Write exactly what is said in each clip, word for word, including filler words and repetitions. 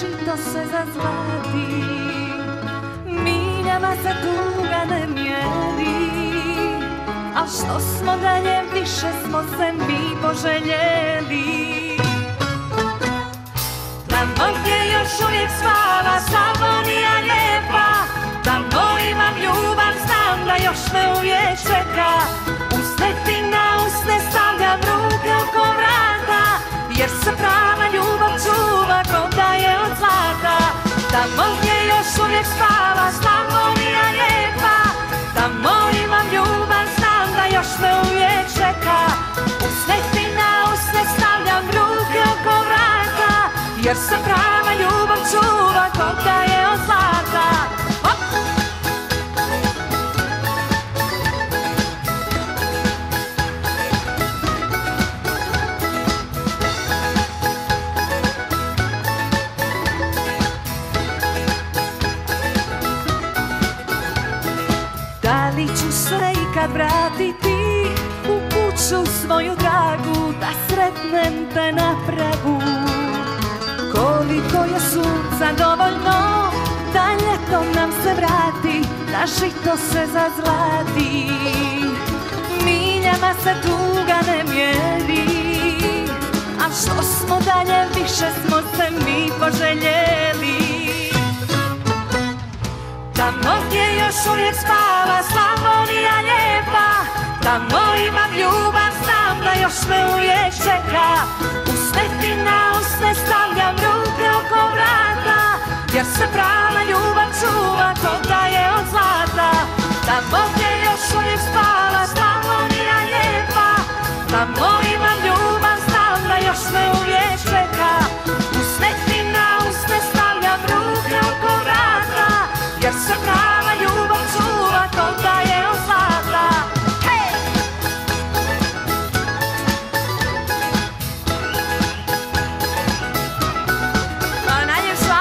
žito se zazlati, miljama se tuga ne mjeri, a što smo dalje, više smo se mi poželjeli. Tamo gdje još uvijek spava Slavonija lijepa, tamo imam ljubav, znam da još me uvijek čeka. Usne ti na usne stavljam ruke oko vrata, jer se prava ljubav čuva ko da je od zlata. Tamo gdje još uvijek spava Slavonija lijepa, tamo imam ljubav, znam da još me uvijek čeka. Usne ti na usne stavljam ruke oko vrata, jer se prava ljubav čuva ko da je od zlata. Da li ću se ikad vratiti u kuću svoju dragu, da sretnem te na pragu? Koliko je sunca dovoljno da ljetom nam se vrati, da žito se zazlati, miljama se tuga ne mjeri, a što smo dalje, više smo se mi poželjeli. Tamo gdje još uvijek spava Slavonija lijepa, tamo imam ljubav, znam da još me uvijek čeka. Usne ti na usne stavljam ruke oko vrata, jer se prava ljubav čuva ko da je od zlata. Tamo gdje još uvijek spava Slavonija lijepa, tamo imam ljubav, znam da još me uvijek čeka. Usne ti na usne stavljam ruke oko vrata, jer se prava ljubav čuva ko da je od zlata. Hej! Pa najljepša!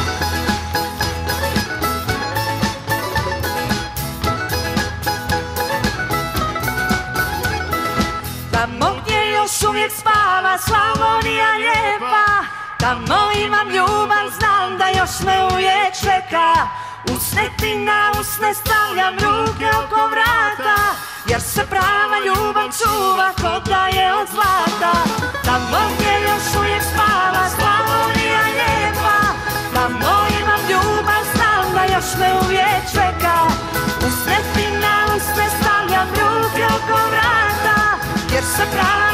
Tamo gdje još uvijek spava Slavonija lijepa, tamo imam ljubav, znam da još me uvijek čeka. Usne ti na usne stavljam ruke oko vrata, jer se prava ljubav čuva ko da je od zlata. Tamo gdje još uvijek spava Slavonija lijepa, tamo imam ljubav, znam da još me uvijek čeka. Usne ti na usne stavljam ruke oko vrata, jer se prava